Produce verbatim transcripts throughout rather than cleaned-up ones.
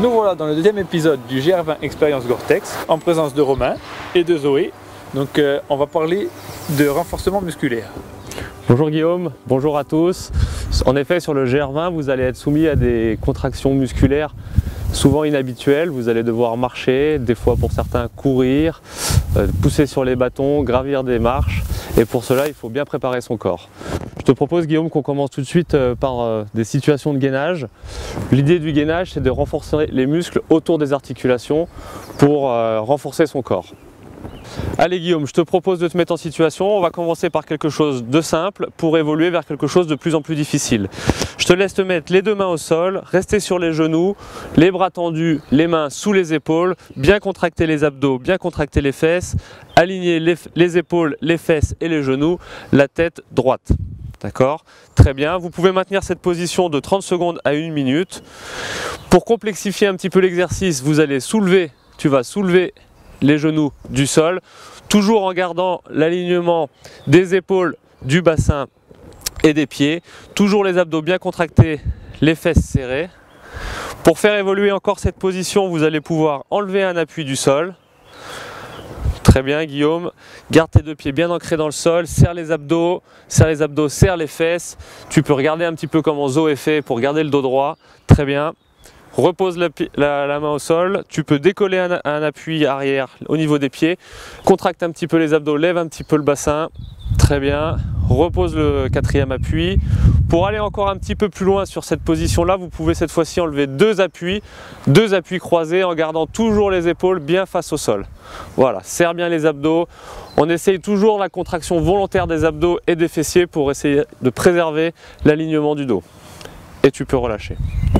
Nous voilà dans le deuxième épisode du G R vingt Expérience Gore-Tex en présence de Romain et de Zoé. Donc euh, on va parler de renforcement musculaire. Bonjour Guillaume, bonjour à tous. En effet, sur le G R vingt, vous allez être soumis à des contractions musculaires souvent inhabituelles. Vous allez devoir marcher, des fois pour certains courir, euh, pousser sur les bâtons, gravir des marches. Et pour cela, il faut bien préparer son corps. Je te propose Guillaume qu'on commence tout de suite euh, par euh, des situations de gainage. L'idée du gainage, c'est de renforcer les muscles autour des articulations pour euh, renforcer son corps. Allez Guillaume, je te propose de te mettre en situation. On va commencer par quelque chose de simple pour évoluer vers quelque chose de plus en plus difficile. Je te laisse te mettre les deux mains au sol, rester sur les genoux, les bras tendus, les mains sous les épaules, bien contracter les abdos, bien contracter les fesses, aligner les, les épaules, les fesses et les genoux, la tête droite. D'accord? Très bien. Vous pouvez maintenir cette position de trente secondes à une minute. Pour complexifier un petit peu l'exercice, vous allez soulever, tu vas soulever les genoux du sol, toujours en gardant l'alignement des épaules, du bassin et des pieds, toujours les abdos bien contractés, les fesses serrées. Pour faire évoluer encore cette position, vous allez pouvoir enlever un appui du sol. Très bien Guillaume, garde tes deux pieds bien ancrés dans le sol, serre les abdos, serre les abdos, serre les fesses. Tu peux regarder un petit peu comment Zoé fait pour garder le dos droit. Très bien. Repose la, la, la main au sol, tu peux décoller un, un appui arrière au niveau des pieds, contracte un petit peu les abdos, lève un petit peu le bassin, très bien, repose le quatrième appui. Pour aller encore un petit peu plus loin sur cette position là, vous pouvez cette fois-ci enlever deux appuis, deux appuis croisés en gardant toujours les épaules bien face au sol. Voilà, serre bien les abdos, on essaye toujours la contraction volontaire des abdos et des fessiers pour essayer de préserver l'alignement du dos. Et tu peux relâcher.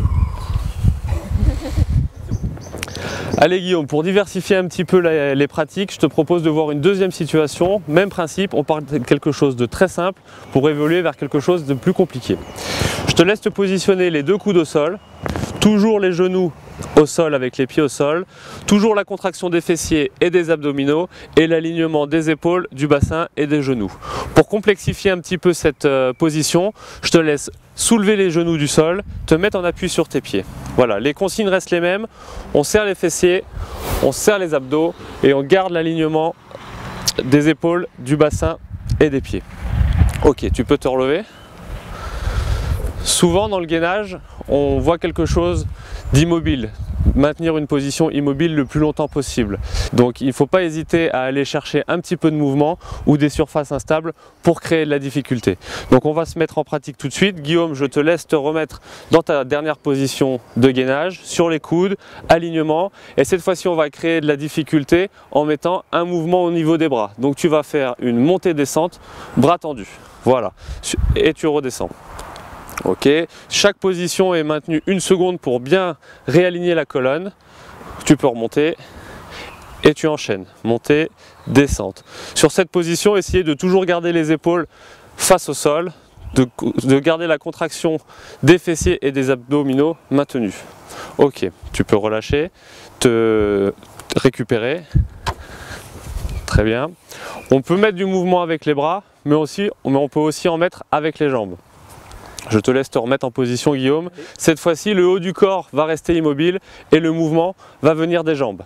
Allez Guillaume, pour diversifier un petit peu la, les pratiques, je te propose de voir une deuxième situation. Même principe, on part de quelque chose de très simple pour évoluer vers quelque chose de plus compliqué. Je te laisse te positionner les deux coudes au sol, toujours les genoux au sol avec les pieds au sol, toujours la contraction des fessiers et des abdominaux et l'alignement des épaules, du bassin et des genoux. Pour complexifier un petit peu cette euh, position, je te laisse soulever les genoux du sol, te mettre en appui sur tes pieds. Voilà, les consignes restent les mêmes, on serre les fessiers, on serre les abdos et on garde l'alignement des épaules, du bassin et des pieds. Ok, tu peux te relever. Souvent dans le gainage, on voit quelque chose d'immobile, maintenir une position immobile le plus longtemps possible. Donc il ne faut pas hésiter à aller chercher un petit peu de mouvement ou des surfaces instables pour créer de la difficulté. Donc on va se mettre en pratique tout de suite. Guillaume, je te laisse te remettre dans ta dernière position de gainage, sur les coudes, alignement. Et cette fois-ci, on va créer de la difficulté en mettant un mouvement au niveau des bras. Donc tu vas faire une montée-descente, bras tendus. Voilà. Et tu redescends. Ok, chaque position est maintenue une seconde pour bien réaligner la colonne. Tu peux remonter et tu enchaînes. Montée, descente. Sur cette position, essayez de toujours garder les épaules face au sol, de, de garder la contraction des fessiers et des abdominaux maintenus. Ok, tu peux relâcher, te récupérer. Très bien. On peut mettre du mouvement avec les bras, mais, aussi, mais on peut aussi en mettre avec les jambes. Je te laisse te remettre en position Guillaume. Cette fois-ci, le haut du corps va rester immobile et le mouvement va venir des jambes.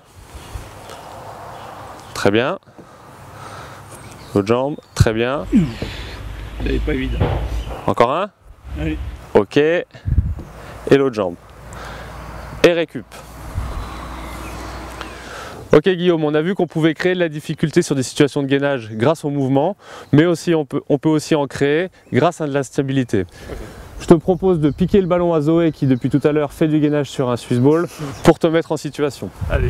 Très bien. L'autre jambe, très bien. C'est pas évident. Encore un? Allez. Ok. Et l'autre jambe. Et récup. Ok Guillaume, on a vu qu'on pouvait créer de la difficulté sur des situations de gainage grâce au mouvement, mais aussi on peut, on peut aussi en créer grâce à de la stabilité. Okay. Je te propose de piquer le ballon à Zoé qui depuis tout à l'heure fait du gainage sur un Swiss ball pour te mettre en situation. Allez.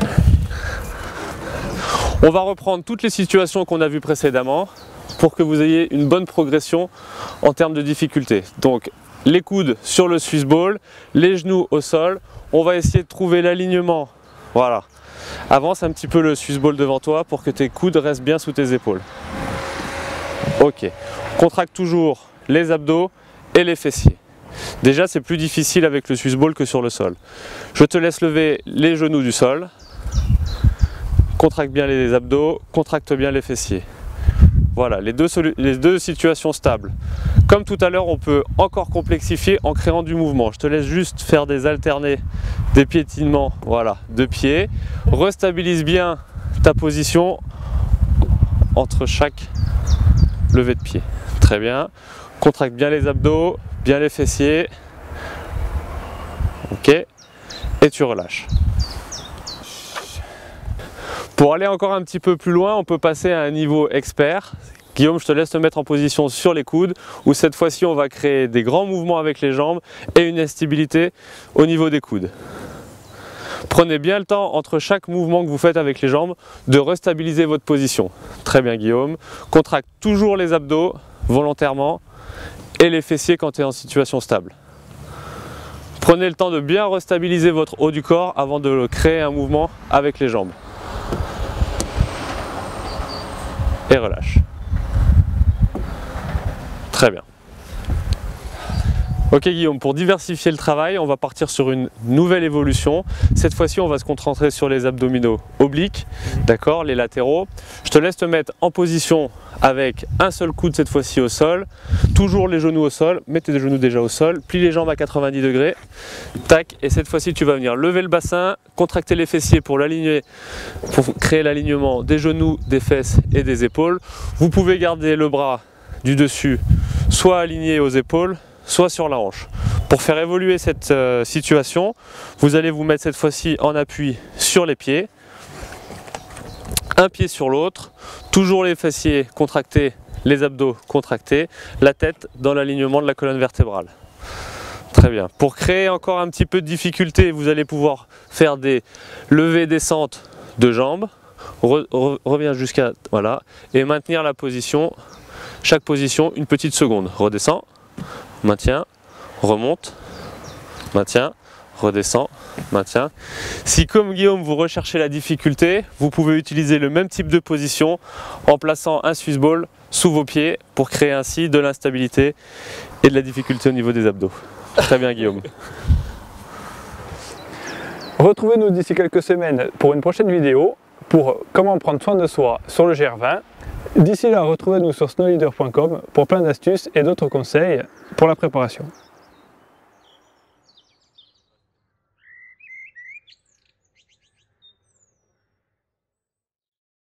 On va reprendre toutes les situations qu'on a vues précédemment pour que vous ayez une bonne progression en termes de difficulté. Donc les coudes sur le Swiss ball, les genoux au sol, on va essayer de trouver l'alignement. Voilà. Avance un petit peu le Swiss ball devant toi pour que tes coudes restent bien sous tes épaules. Ok. Contracte toujours les abdos et les fessiers. Déjà, c'est plus difficile avec le Swiss ball que sur le sol. Je te laisse lever les genoux du sol. Contracte bien les abdos, contracte bien les fessiers. Voilà, les deux, les deux situations stables. Comme tout à l'heure, on peut encore complexifier en créant du mouvement. Je te laisse juste faire des alternés, des piétinements, voilà, de pieds. Restabilise bien ta position entre chaque levée de pied. Très bien. Contracte bien les abdos, bien les fessiers. Ok. Et tu relâches. Pour aller encore un petit peu plus loin, on peut passer à un niveau expert. Guillaume, je te laisse te mettre en position sur les coudes, où cette fois-ci on va créer des grands mouvements avec les jambes et une instabilité au niveau des coudes. Prenez bien le temps entre chaque mouvement que vous faites avec les jambes de restabiliser votre position. Très bien Guillaume. Contracte toujours les abdos volontairement et les fessiers quand tu es en situation stable. Prenez le temps de bien restabiliser votre haut du corps avant de créer un mouvement avec les jambes. Et relâche. Très bien. Ok Guillaume, pour diversifier le travail, on va partir sur une nouvelle évolution. Cette fois-ci, on va se concentrer sur les abdominaux obliques, d'accord, les latéraux. Je te laisse te mettre en position avec un seul coude cette fois-ci au sol. Toujours les genoux au sol, mets tes genoux déjà au sol, plie les jambes à quatre-vingt-dix degrés. Tac, et cette fois-ci, tu vas venir lever le bassin, contracter les fessiers pour l'aligner, pour créer l'alignement des genoux, des fesses et des épaules. Vous pouvez garder le bras du dessus, soit aligné aux épaules, soit sur la hanche. Pour faire évoluer cette euh, situation, vous allez vous mettre cette fois-ci en appui sur les pieds, un pied sur l'autre, toujours les fessiers contractés, les abdos contractés, la tête dans l'alignement de la colonne vertébrale. Très bien. Pour créer encore un petit peu de difficulté, vous allez pouvoir faire des levées descentes de jambes, re, re, reviens jusqu'à, voilà, et maintenir la position, chaque position une petite seconde. Redescends, maintien, remonte, maintien, redescend, maintien. Si comme Guillaume vous recherchez la difficulté, vous pouvez utiliser le même type de position en plaçant un Swiss ball sous vos pieds pour créer ainsi de l'instabilité et de la difficulté au niveau des abdos. Très bien Guillaume. Retrouvez-nous d'ici quelques semaines pour une prochaine vidéo pour comment prendre soin de soi sur le G R vingt. D'ici là, retrouvez-nous sur snowleader point com pour plein d'astuces et d'autres conseils pour la préparation.